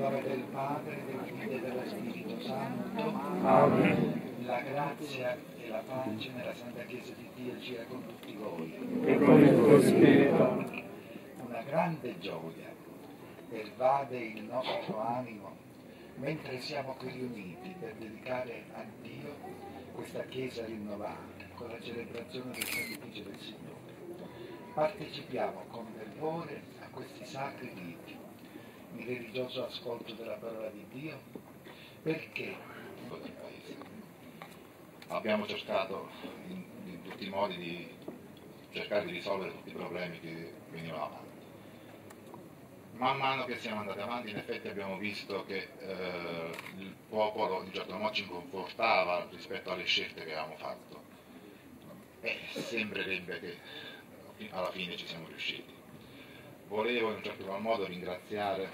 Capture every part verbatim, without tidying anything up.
nome del Padre, del Figlio e dello Spirito Santo. Amen. La grazia e la pace nella Santa Chiesa di Dio sia con tutti voi. E con il tuo spirito. Una grande gioia pervade il nostro animo mentre siamo qui riuniti per dedicare a Dio questa Chiesa rinnovata con la celebrazione del sacrificio del Signore. Partecipiamo con fervore a questi sacri riti, il religioso ascolto della parola di Dio, perché del Paese. Abbiamo cercato in, in tutti i modi di cercare di risolvere tutti i problemi che venivano avanti. Man mano che siamo andati avanti, in effetti abbiamo visto che eh, il popolo in certo modo ci confortava rispetto alle scelte che avevamo fatto e sembrerebbe che alla fine ci siamo riusciti. Volevo in un certo modo ringraziare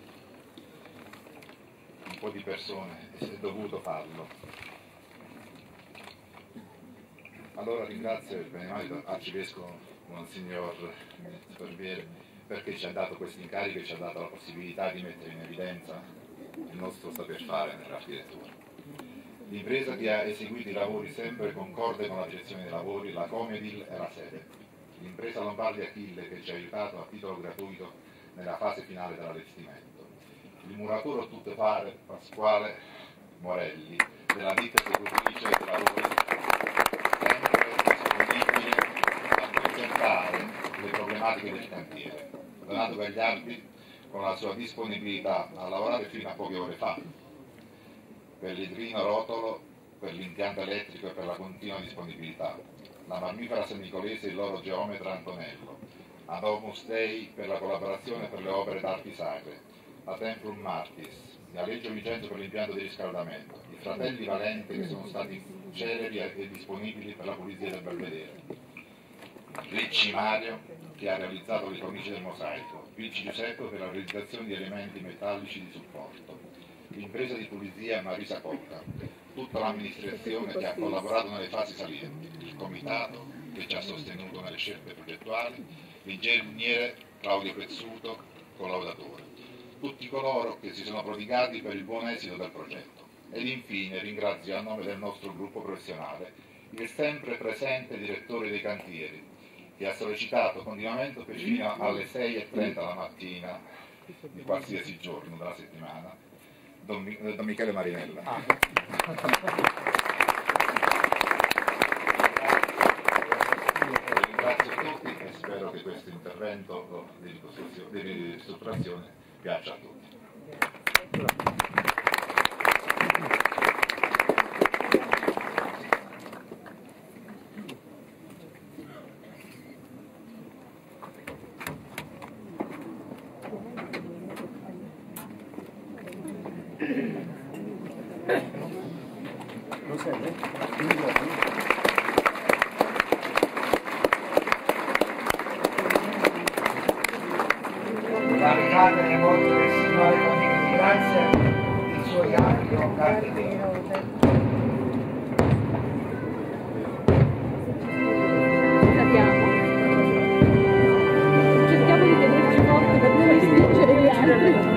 un po' di persone e se è dovuto farlo. Allora ringrazio il benemerito arcivescovo Monsignor Sperviere perché ci ha dato questo incarico e ci ha dato la possibilità di mettere in evidenza il nostro saper fare nell'architettura. L'impresa che ha eseguito i lavori sempre concorde con la direzione dei lavori, la Comedil e la sede. L'impresa Lombardi Achille che ci ha aiutato a titolo gratuito nella fase finale dell'allestimento. Il muratore tuttofare Pasquale Morelli della ditta esecutrice dei lavori sempre disponibile a presentare le problematiche del cantiere. Donato Gagliardi con la sua disponibilità a lavorare fino a poche ore fa per l'idrino rotolo, per l'impianto elettrico e per la continua disponibilità. La mammifera senicolese e il loro geometra Antonello, ad Opus Dei per la collaborazione per le opere d'arti sacre, a Temprum Martis, a Reggio Vicenzo per l'impianto di riscaldamento, i fratelli Valente che sono stati celeri e disponibili per la pulizia del belvedere, Ricci Mario che ha realizzato le cornici del mosaico, Ricci Giuseppe per la realizzazione di elementi metallici di supporto, l'impresa di pulizia Marisa Cocca, tutta l'amministrazione che ha collaborato nelle fasi salienti, il comitato che ci ha sostenuto nelle scelte progettuali, l'ingegnere Claudio Pezzuto, collaudatore, tutti coloro che si sono prodigati per il buon esito del progetto. Ed infine ringrazio a nome del nostro gruppo professionale il sempre presente direttore dei cantieri, che ha sollecitato continuamente fino alle sei e trenta la mattina di qualsiasi giorno della settimana, Don, Don Michele Marinella. Ah. Ringrazio tutti e spero che questo intervento di ristrutturazione piaccia a tutti. Caricate le volte del Signore con di grazia, i suoi atti con carne vera. Capiamo. Cerchiamo di tenerci forte per non spingere gli altri.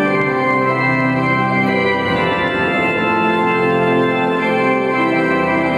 Thank you.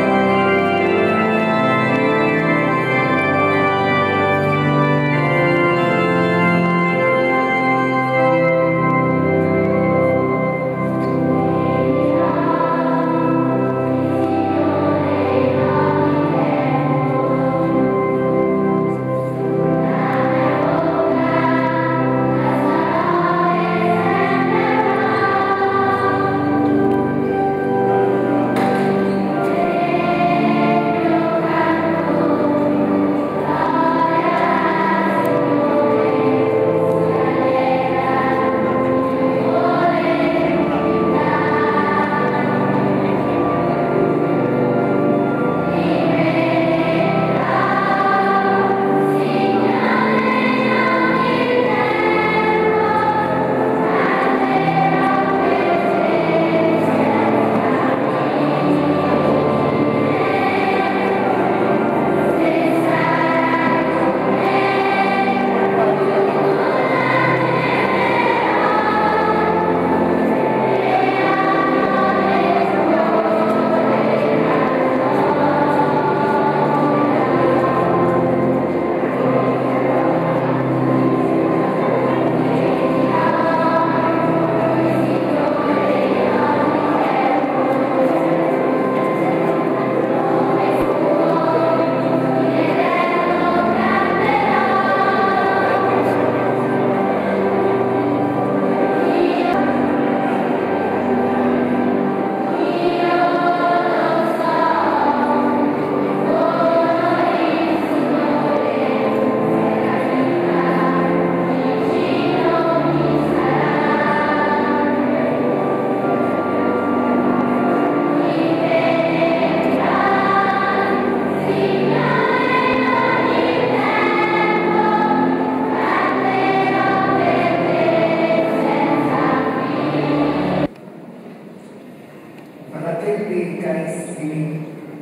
Fratelli carissimi,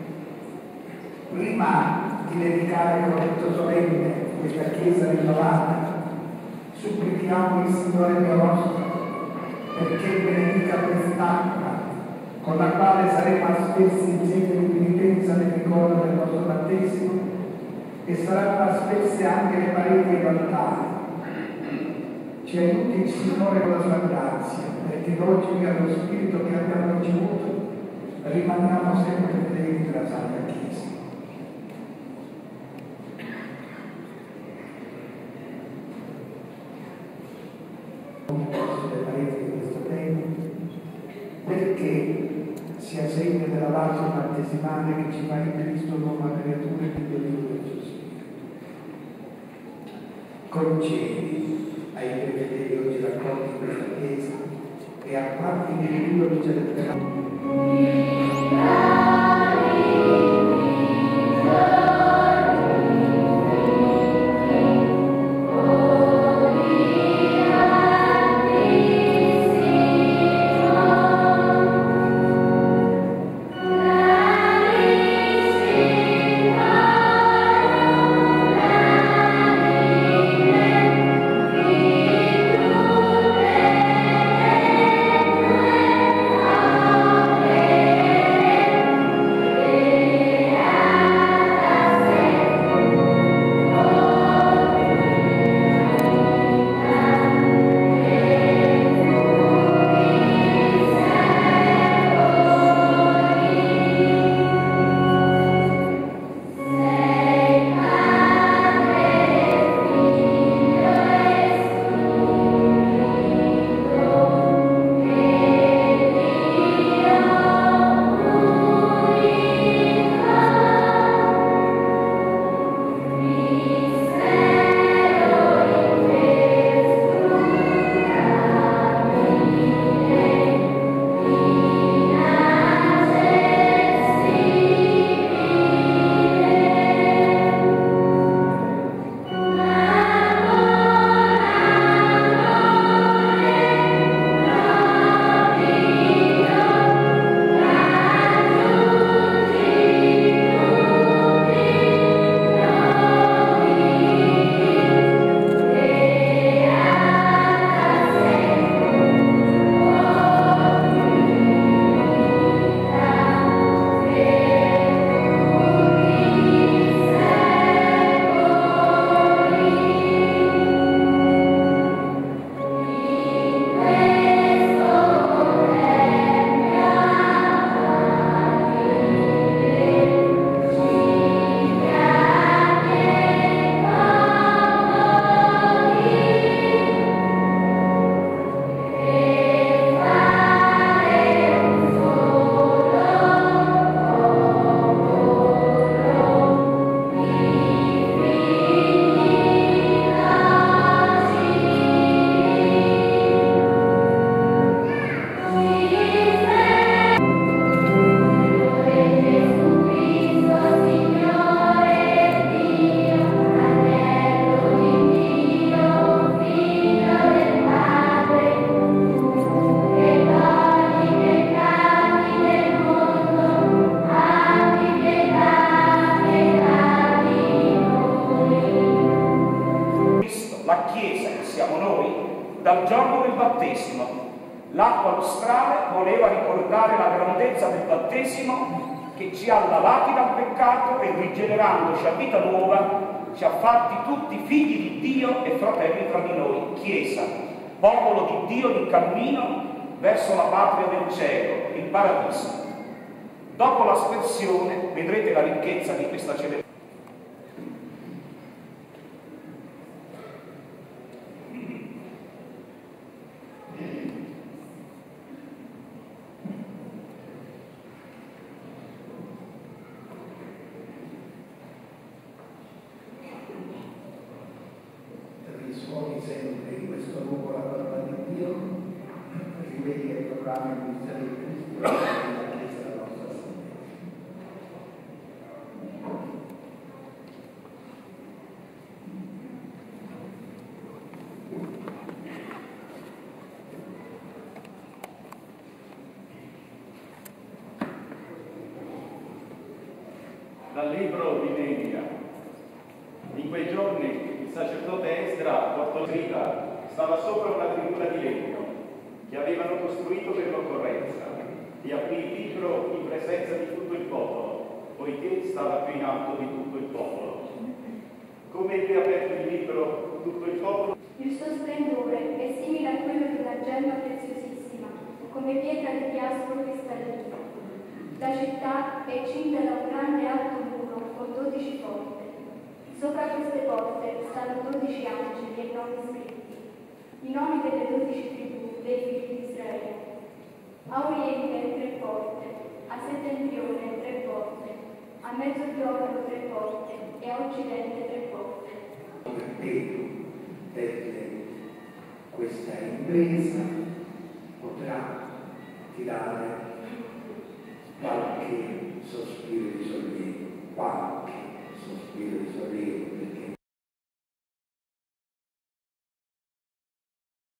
prima di dedicare con rito solenne questa Chiesa rinnovata, supplichiamo il Signore Dio nostro perché benedica quest'acqua con la quale saremo aspersi in sede di penitenza nel ricordo del nostro battesimo e saranno asperse anche le pareti dell'altare. Ci aiuti il Signore con la sua grazia, perché d'oggi allo Spirito che abbiamo ricevuto rimaniamo sempre fedeli della Santa Chiesa. Le pareti di questo tempio, perché sia segno della lascia battesimale che ci fa in Cristo nuova creatura e di Dio del suo Spirito. Concedi ai tuoi fedeli oggi raccolti in questa Chiesa e a quanti di Dio li celebrano. Dal giorno del battesimo, l'acqua lustrale voleva ricordare la grandezza del battesimo che ci ha lavati dal peccato e rigenerandoci a vita nuova ci ha fatti tutti figli di Dio e fratelli tra di noi, Chiesa, popolo di Dio in cammino verso la patria del cielo, il paradiso. Dopo l'aspersione vedrete la ricchezza di questa celebrazione. Risuoni sempre in questo luogo la parola di Dio, rivedi e proclami il mistero di Cristo e la Chiesa della nostra Signora. Dal libro di Neemia. In quei giorni il sacerdote Esdra portò scriva, stava sopra una tribuna di legno che avevano costruito per l'occorrenza e aprì il libro in presenza di tutto il popolo, poiché stava più in alto di tutto il popolo. Come ebbe aperto il libro tutto il popolo, il suo splendore è simile a quello di una gemma preziosissima, come pietra di diasporo cristallino. La città è cinta da un grande alto muro con dodici porte. Sopra queste porte stanno dodici angeli e nomi scritti, i nomi delle dodici tribù dei figli di Israele. A oriente tre porte, a settentrione tre porte, a mezzogiorno tre porte e a occidente tre porte. Per Pedro, per questa impresa potrà tirare qualche sospiro di sollievo, qualche sospiro di sollievo,